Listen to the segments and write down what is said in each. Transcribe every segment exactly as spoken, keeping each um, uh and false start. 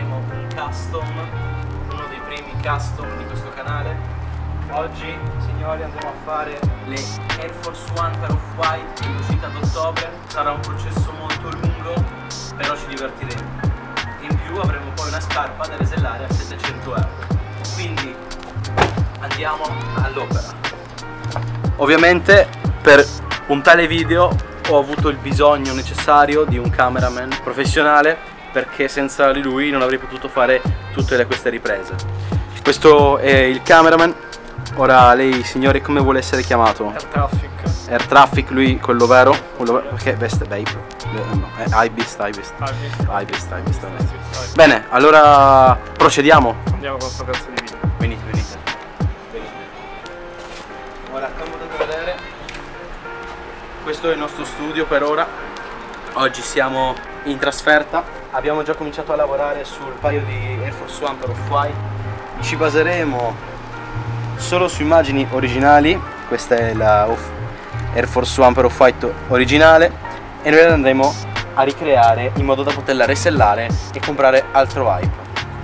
faremo un custom, uno dei primi custom di questo canale. Oggi, signori, andremo a fare le Air Force One per Off-White in uscita d'ottobre. Sarà un processo molto lungo, però ci divertiremo. In più avremo poi una scarpa da resellare a settecento euro. Quindi andiamo all'opera. Ovviamente per un tale video ho avuto il bisogno necessario di un cameraman professionale, perché senza di lui non avrei potuto fare tutte le, queste riprese. Questo è il cameraman. Ora lei, signore, come vuole essere chiamato? Air Traffic. Air Traffic, lui quello vero? Quello vero, perché veste Babe? No, è Ibist, Ibist. Ibist, Ibist. Bene, allora procediamo. Andiamo con questo pezzo di video. Venite, venite. Venite. Ora, come potete vedere, questo è il nostro studio per ora. Oggi siamo in trasferta. Abbiamo già cominciato a lavorare sul paio di Air Force One per Off-White. Ci baseremo solo su immagini originali. Questa è la Air Force One per Off-White originale e noi la andremo a ricreare in modo da poterla resellare e comprare altro hype.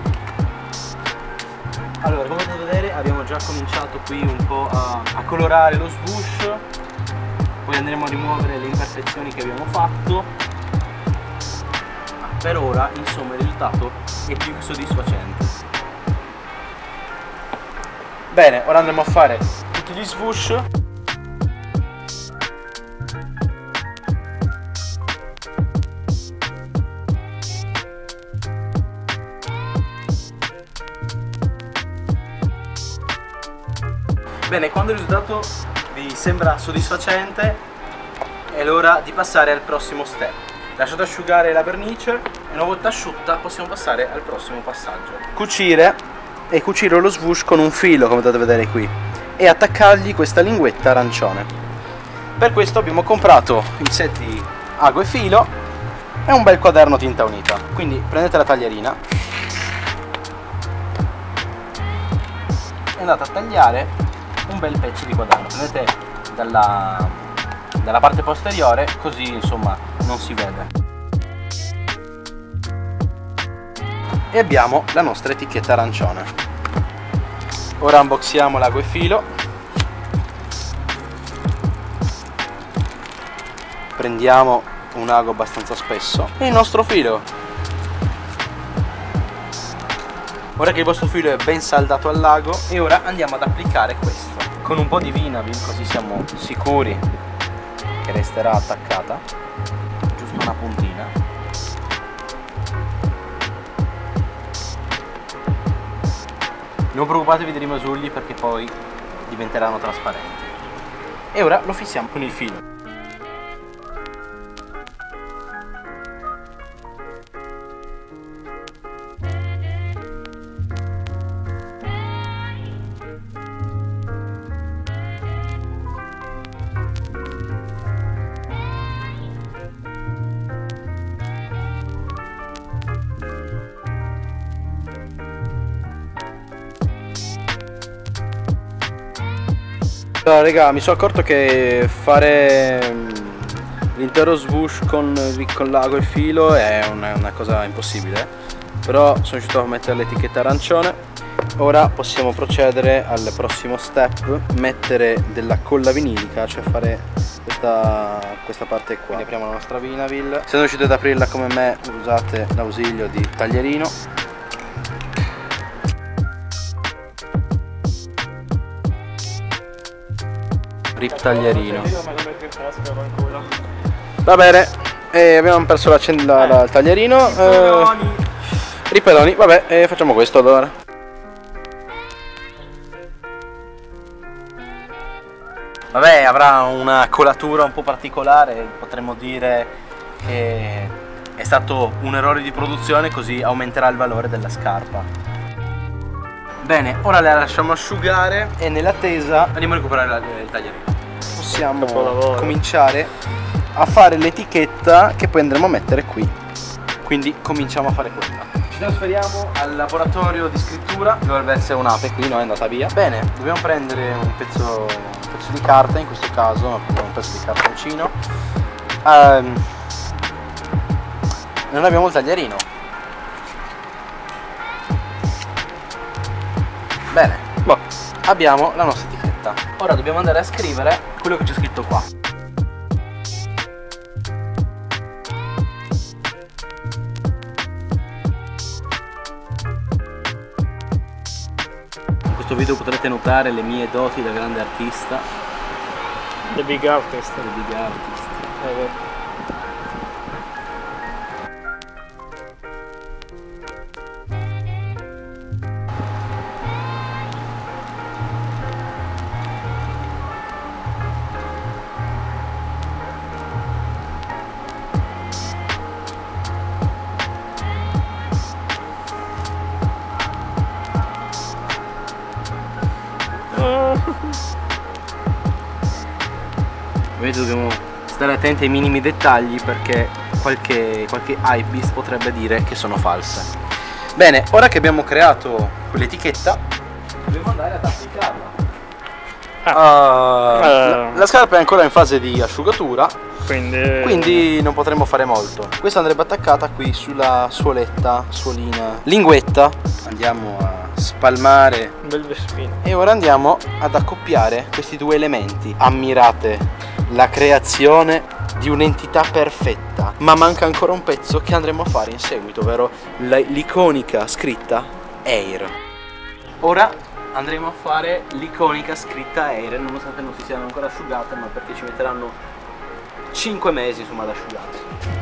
Allora, come potete vedere, abbiamo già cominciato qui un po' a, a colorare lo swoosh. Poi andremo a rimuovere le imperfezioni che abbiamo fatto. Per ora, insomma, il risultato è più che soddisfacente. Bene, ora andremo a fare tutti gli swoosh. Bene, quando il risultato vi sembra soddisfacente è l'ora di passare al prossimo step. Lasciate asciugare la vernice e una volta asciutta possiamo passare al prossimo passaggio. Cucire e cucire lo swoosh con un filo, come potete vedere qui, e attaccargli questa linguetta arancione. Per questo abbiamo comprato il set di ago e filo e un bel quaderno tinta unita. Quindi prendete la taglierina e andate a tagliare un bel pezzo di quaderno. Prendete dalla, dalla parte posteriore, così insomma non si vede. E abbiamo la nostra etichetta arancione. Ora unboxiamo l'ago e filo. Prendiamo un ago abbastanza spesso e il nostro filo. Ora che il vostro filo è ben saldato al lago, e ora andiamo ad applicare questo con un po' di Vinavil, così siamo sicuri che resterà attaccata. Giusto una puntina. Non preoccupatevi dei rimasugli, perché poi diventeranno trasparenti. E ora lo fissiamo con il filo. Allora, raga, mi sono accorto che fare l'intero swoosh con, con l'ago e filo è una, una cosa impossibile, però sono riuscito a mettere l'etichetta arancione. Ora possiamo procedere al prossimo step, mettere della colla vinilica, cioè fare questa, questa parte qua. Quindi apriamo la nostra Vinavil. Se non riuscite ad aprirla come me, usate l'ausilio di taglierino. Rip taglierino. Va bene, e abbiamo perso la, la, la, il taglierino. Ripeloni. Eh, ripeloni, vabbè, eh, facciamo questo allora. Vabbè, avrà una colatura un po' particolare, potremmo dire che è stato un errore di produzione, così aumenterà il valore della scarpa. Bene, ora la lasciamo asciugare e nell'attesa andiamo a recuperare la, il taglierino. Possiamo cominciare a fare l'etichetta che poi andremo a mettere qui. Quindi cominciamo a fare quella. Ci trasferiamo al laboratorio di scrittura. Dovrebbe essere un'ape qui, no? È andata via. Bene, dobbiamo prendere un pezzo, un pezzo di carta, in questo caso un pezzo di cartoncino. Um, non abbiamo il taglierino. Bene, Boh. abbiamo la nostra etichetta. Ora dobbiamo andare a scrivere quello che c'è scritto qua. In questo video potrete notare le mie doti da grande artista. The big artist. The big artist. Eh, beh. Vedete, dobbiamo stare attenti ai minimi dettagli perché qualche, qualche hypebeast potrebbe dire che sono false. Bene, ora che abbiamo creato quell'etichetta dobbiamo andare ad applicarla. Ah. Uh, la, la scarpa è ancora in fase di asciugatura, Quindi... quindi non potremo fare molto. Questa andrebbe attaccata qui sulla suoletta, suolina, linguetta. Andiamo a spalmare Un bel vespino. e ora andiamo ad accoppiare questi due elementi. Ammirate la creazione di un'entità perfetta, ma manca ancora un pezzo che andremo a fare in seguito, ovvero l'iconica scritta Air. Ora andremo a fare l'iconica scritta Air, nonostante non si siano ancora asciugate, ma perché ci metteranno cinque mesi insomma ad asciugarsi.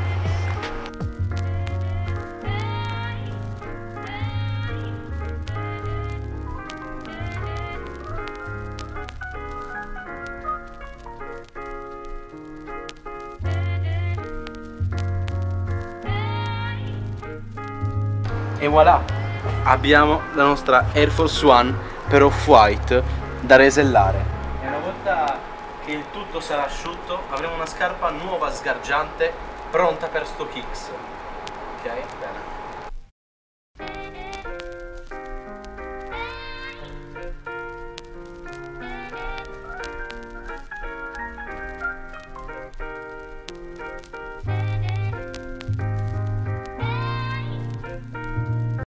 E voilà, abbiamo la nostra Air Force One per Off-White da resellare. E una volta che il tutto sarà asciutto avremo una scarpa nuova, sgargiante, pronta per StockX. Ok? Bene.